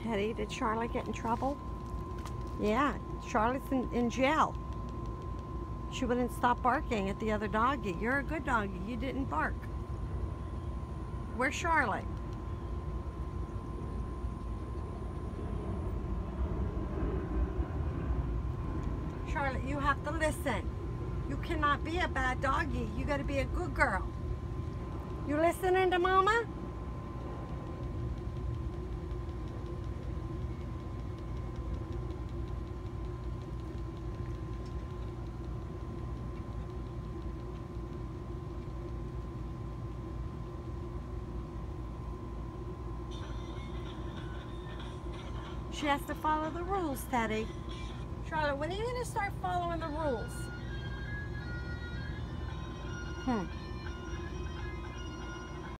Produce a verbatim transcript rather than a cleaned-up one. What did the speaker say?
Teddy, did Charlotte get in trouble? Yeah, Charlotte's in, in jail. She wouldn't stop barking at the other doggy. You're a good doggy. You didn't bark. Where's Charlotte? Charlotte, you have to listen. You cannot be a bad doggy. You got to be a good girl. You listening to Mama? She has to follow the rules, Teddy. Charlotte, when are you going to start following the rules? Hmm.